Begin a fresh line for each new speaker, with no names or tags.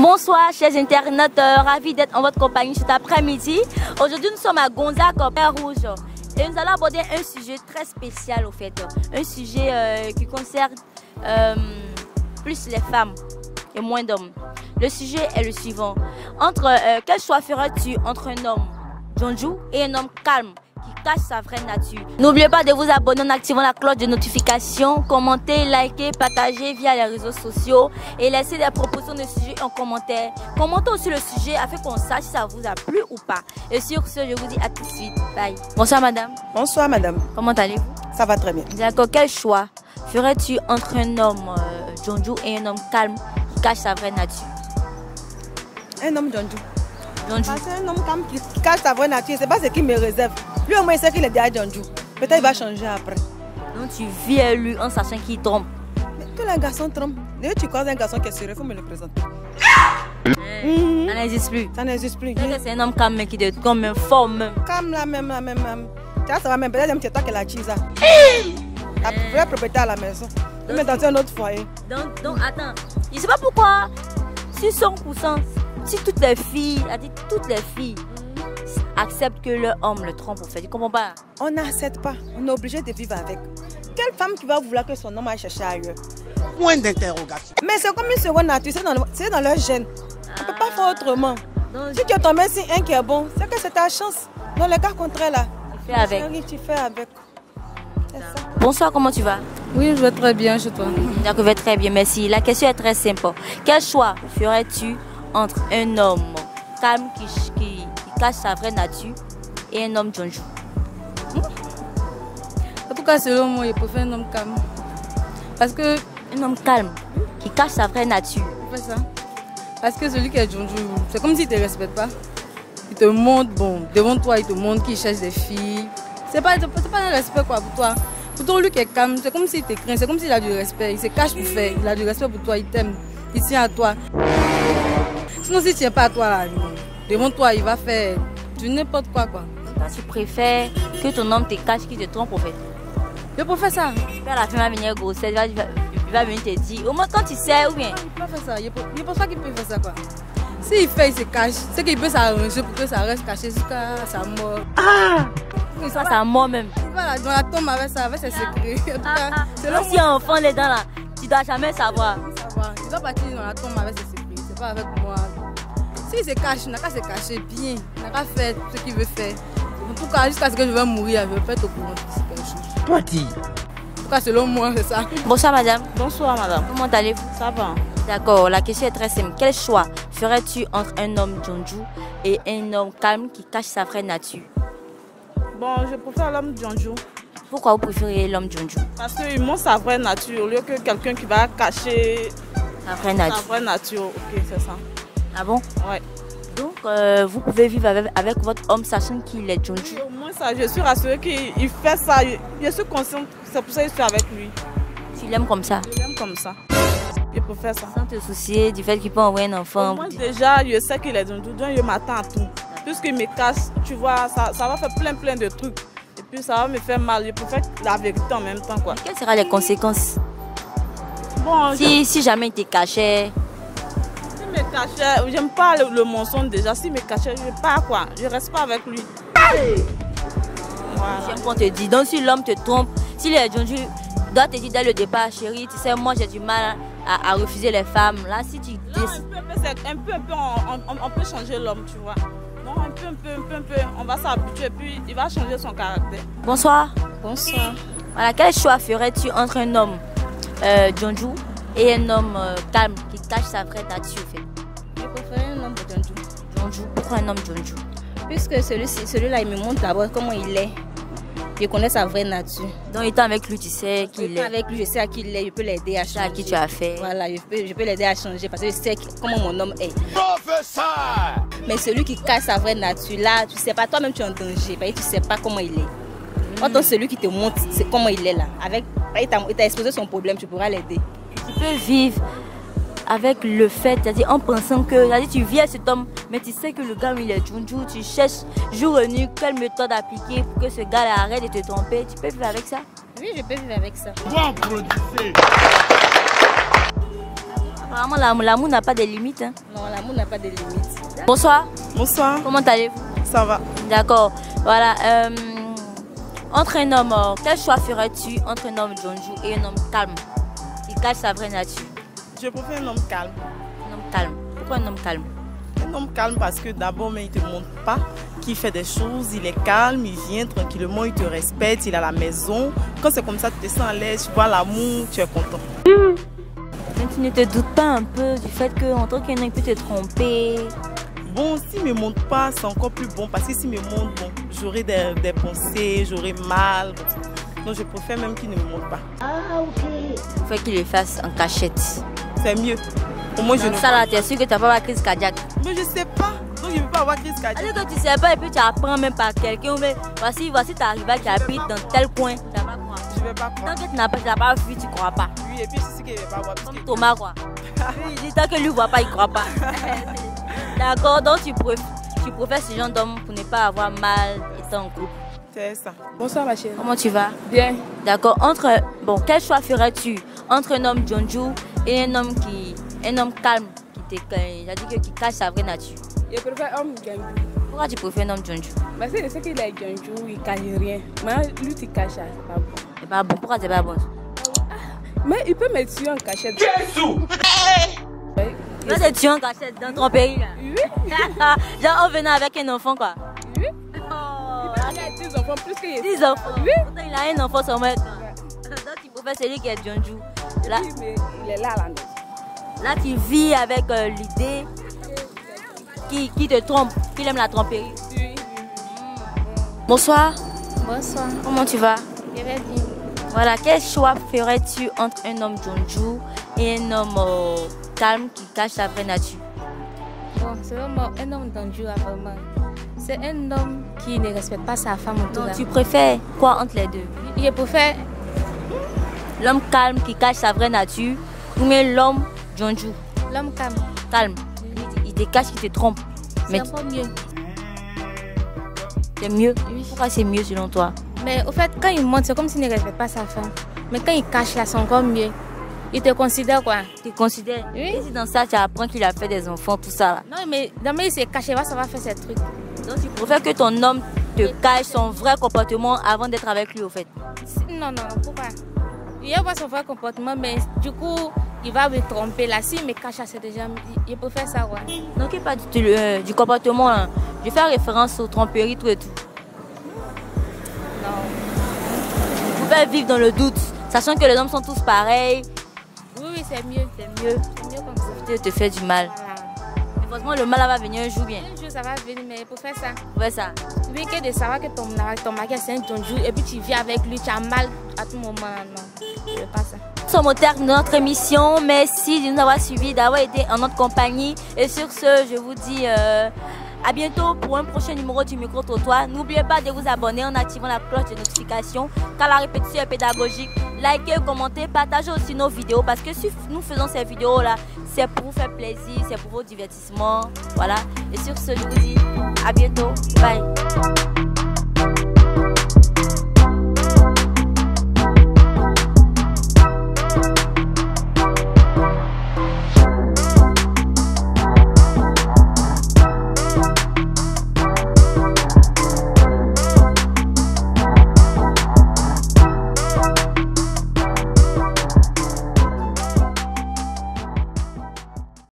Bonsoir chers internautes, ravi d'être en votre compagnie cet après-midi. Aujourd'hui nous sommes à Gonzague, Père Rouge. Et nous allons aborder un sujet très spécial au fait. Un sujet qui concerne plus les femmes et moins d'hommes. Le sujet est le suivant. Quel choix ferais-tu entre un homme Jonjou et un homme calme qui cache sa vraie nature? N'oubliez pas de vous abonner en activant la cloche de notification, commenter, liker, partager via les réseaux sociaux et laisser des propositions de sujets en commentaire. Commentez aussi le sujet afin qu'on sache si ça vous a plu ou pas. Et sur ce, je vous dis à tout de suite. Bye. Bonsoir madame.
Bonsoir madame.
Comment allez-vous?
Ça va très bien.
D'accord. Quel choix ferais-tu entre un homme Jonjou et un homme calme qui cache sa vraie nature?
Un homme Jonjou.
Jonjou.
Parce qu'un homme calme qui cache sa vraie nature, c'est pas ce qu'il me réserve. Lui au moins il sait qu'il est déjà Jonjou. Peut-être il va changer après.
Donc tu vis à lui en sachant qu'il trompe.
Mais tous les garçons trompent. Dès que tu croises un garçon qui est sérieux, il faut me le présenter.
Ça n'existe plus.
Ça n'existe plus.
C'est un homme calme qui te trompe même fort même.
Calme là même. Ça va même. Peut-être c'est toi qui la chisa. La vraie propriétaire à la maison. Tu mets dans un autre foyer.
Donc attends. Je sais pas pourquoi. Si 100%, si toutes les filles acceptent que leur homme le trompe en fait. Tu comprends pas?
On n'accepte pas. On est obligé de vivre avec. Quelle femme qui va vouloir que son homme aille chercher ailleurs?
Point d'interrogation.
Mais c'est comme une seconde nature, c'est dans leur gène. On ne peut pas faire autrement.
Donc,
Si tu es tombé sur un qui est bon, c'est que c'est ta chance. Dans le cas contraire là,
tu fais avec.
chérie, tu fais avec. C'est ça.
Bonsoir, comment tu vas?
Oui, je vais très bien chez toi.
Je vais très bien, merci. La question est très simple. Quel choix ferais-tu entre un homme calme qui cache sa vraie nature et un homme Jonjou?
En tout cas, selon moi, je préfère un homme calme. Parce que,
Un homme calme qui cache sa vraie nature.
pourquoi ça? Parce que celui qui est Jonjou, c'est comme s'il ne te respecte pas. Il te montre, bon, devant toi, il te montre qu'il cherche des filles. C'est pas un respect quoi pour toi. Pourtant, lui qui est calme, c'est comme s'il te craint, c'est comme s'il a du respect. Il se cache pour faire, il a du respect pour toi, il t'aime, il tient à toi. Sinon, s'il ne tient pas à toi, là, devant toi, il va faire du n'importe quoi.
Toi, tu préfères que ton homme te cache, qu'il te trompe en fait.
Je préfère ça.
À la fin, va venir grossesse, il va venir te dire. Au moins, quand tu sais, ou bien.
Il peut faire ça. Je ne pense pas qu'il peut faire ça quoi. S'il fait, il se cache. C'est qu'il peut s'arranger pour que ça reste caché jusqu'à sa mort.
Ça, c'est mort même.
Voilà, dans la tombe avec ça, avec ses secrets. En tout cas, selon
Si un enfant est dans là, tu dois jamais savoir.
moi, il doit partir dans la tombe avec ses secrets. C'est pas avec moi. S'il se cache, il n'a qu'à se cacher bien. Il n'a qu'à faire ce qu'il veut faire. En tout cas, jusqu'à ce que je vais mourir, je ne vais pas être au courant de quelque chose.
Toi, dis.
En tout cas, selon moi, c'est ça.
Bonsoir madame.
Bonsoir madame,
Comment allez-vous?
ça va?
D'accord, la question est très simple. Quel choix ferais-tu entre un homme Jonjou et un homme calme qui cache sa vraie nature?
Bon, je préfère l'homme Jonjou
Pourquoi vous préférez l'homme Jonjou?
parce qu'il montre sa vraie nature au lieu que quelqu'un qui va cacher
Sa vraie
sa
nature.
vraie nature. Ok, c'est ça.
Ah bon?
Ouais.
Donc, vous pouvez vivre avec votre homme sachant qu'il est Jonjou.
Au moins ça, je suis rassurée qu'il fait ça. Je suis consciente, c'est pour ça que je suis avec lui.
Tu l'aimes comme ça.
Je l'aime comme ça. Je préfère ça.
Sans te soucier du fait qu'il peut envoyer un enfant.
Moi déjà, je sais qu'il est Jonjou, donc je m'attends à tout. Puisqu'il me cache, tu vois, ça va faire plein de trucs. Et puis ça va me faire mal. Je préfère la vérité en même temps, quoi.
Quelles seront les conséquences
Bon,
si jamais il te cachait?
S'il me cachait, j'aime pas le mensonge déjà. S'il me cachait, je pars quoi. Je reste pas avec lui. Voilà.
J'aime qu'on te dit. Donc, si l'homme te trompe, s'il est Jonjou, il doit te dire dès le départ, chérie, tu sais, moi j'ai du mal à refuser les femmes. Là, si tu
Non, un peu, on peut changer l'homme, tu vois. Non, un peu, on va s'habituer, puis il va changer son caractère.
Bonsoir.
Bonsoir.
Voilà, quel choix ferais-tu entre un homme Jonjou et un homme calme qui cache sa vraie nature en fait?
Je préfère un homme de Jonjou.
Jonjou, pourquoi un homme Jonjou?
Puisque celui-là, il me montre d'abord comment il est. Je connais sa vraie nature.
Donc, étant avec lui, tu sais qui il est.
Avec lui, je sais à qui il est, je peux l'aider à
Tu sais
changer.
à qui tu as fait.
Voilà, je peux l'aider à changer parce que je sais comment mon homme est.
Professeur.
Mais celui qui cache sa vraie nature, là, tu sais pas, toi-même tu es en danger, parce que tu sais pas comment il est. Autant celui qui te montre comment il est là, il t'a exposé son problème, tu pourras l'aider.
Tu peux vivre avec le fait, c'est-à-dire en pensant que, c'est-à-dire tu vis à cet homme, mais tu sais que le gars il est Jonjou, tu cherches jour et nuit quelle méthode appliquer pour que ce gars arrête de te tromper. Tu peux vivre avec ça?
Oui, je peux vivre avec ça.
Toi, produisez.
Apparemment, l'amour n'a pas de limites. Hein.
Non, l'amour n'a pas de limites.
Bonsoir.
Bonsoir.
Comment allez-vous?
Ça va.
D'accord. Voilà. Entre un homme, quel choix ferais-tu entre un homme Jonju et un homme calme qui cache sa vraie nature?
Je préfère un homme calme.
Un homme calme. Pourquoi un homme calme?
Un homme calme parce que d'abord, mais il ne te montre pas qu'il fait des choses, il est calme, il vient tranquillement, il te respecte, il est à la maison. Quand c'est comme ça, tu te sens à l'aise, tu vois l'amour, tu es content.
Mais tu ne te doutes pas un peu du fait qu'en tant qu'un homme, il peut te tromper?
Bon, s'il ne me montre pas, c'est encore plus bon parce que s'il me montre, bon, j'aurai des pensées, j'aurai mal. Bon. Donc je préfère même qu'il ne me montre pas.
Ah, ok. Il faut qu'il le fasse en cachette.
C'est mieux. Au moins, je ne
ça là, tu es sûr que tu n'as pas la crise cardiaque?
Mais je ne sais pas. Donc je ne peux pas avoir crise cardiaque.
Alors que tu ne sais pas et puis tu apprends même par quelqu'un. Mais voici ta rivale qui habite dans tel coin. Tu vas pas croire.
Je ne vais pas croire.
Tant que tu n'as pas vu, tu ne crois pas.
Oui, et puis c'est ce qu'il ne va pas voir.
Comme Thomas quoi. Il dit tant que lui ne voit pas, il ne croit pas. D'accord, donc tu préfères ce genre d'homme pour ne pas avoir mal étant en couple.
C'est ça.
Bonsoir ma chérie.
Comment tu vas?
Bien.
D'accord, quel choix ferais-tu entre un homme Jonju et un homme calme qui cache sa vraie nature?
Je préfère un homme Jonju.
Pourquoi tu préfères un homme Jonju?
Parce que je sais qu'il est Jonju, il ne cache rien. Mais lui, tu caches, c'est pas bon.
C'est pas bon, pourquoi c'est pas bon?
Mais il peut me tuer en cachette.
Jésus!
Il va te tuer en cachette dans ton pays là.
Oui.
Genre en venant avec un enfant quoi.
Oui.
Oh,
Il a 10 enfants plus que
10 enfants.
Oui.
Pourtant, il a un enfant seulement. Donc tu préfères celui qui est Jonju. Là,
Oui, mais il est là à la maison.
là tu vis avec l'idée qui te trompe, qu'il aime la tromperie.
Oui.
Bonsoir.
Bonsoir.
Comment tu vas?
Je vais bien.
Voilà, quel choix ferais-tu entre un homme Jonju et un homme calme qui cache sa vraie nature?
Bon, c'est vraiment un homme Jonju, vraiment. C'est un homme qui ne respecte pas sa femme autour.
Donc tu préfères quoi entre les deux?
Je préfère
L'homme calme qui cache sa vraie nature ou bien l'homme Jonju?
l'homme calme.
Calme. Il te cache, il te trompe. Mais
C'est encore mieux.
c'est mieux.
Oui.
Pourquoi c'est mieux selon toi?
Mais au fait, quand il monte, c'est comme s'il ne respecte pas sa femme. Mais quand il cache là, c'est encore mieux. Il te considère quoi?
Tu considères?
Oui.
Et si dans ça tu apprends qu'il a fait des enfants, tout ça là.
Non, mais dans il s'est caché, ça va faire ses trucs.
Donc tu préfères que ton homme te cache son vrai comportement avant d'être avec lui au fait?
Non, pourquoi? Il va voir son vrai comportement, mais du coup, il va me tromper là. S'il me cache, c'est déjà. Il peut faire ça, quoi.
Donc il pas du comportement, hein. Je fais référence aux tromperies, tout et tout.
Non.
Vous pouvez vivre dans le doute, sachant que les hommes sont tous pareils.
Oui, c'est mieux.
C'est mieux.
C'est mieux comme ça.
De te faire du mal.
Voilà.
Mais franchement, le mal va venir un jour bien.
Un jour, ça va venir, mais pour faire ça,
Ouais, ça.
oui, que de savoir que ton mari c'est un Jonju et puis tu vis avec lui, tu as mal à tout moment. Non, je veux pas ça.
Nous sommes au terme de notre émission. Merci de nous avoir suivis, d'avoir été en notre compagnie. Et sur ce, je vous dis à bientôt pour un prochain numéro du micro-trottoir. N'oubliez pas de vous abonner en activant la cloche de notification car la répétition est pédagogique. Likez, commentez, partagez aussi nos vidéos parce que si nous faisons ces vidéos-là, c'est pour vous faire plaisir, c'est pour vos divertissements. Voilà. Et sur ce, je vous dis à bientôt. Bye.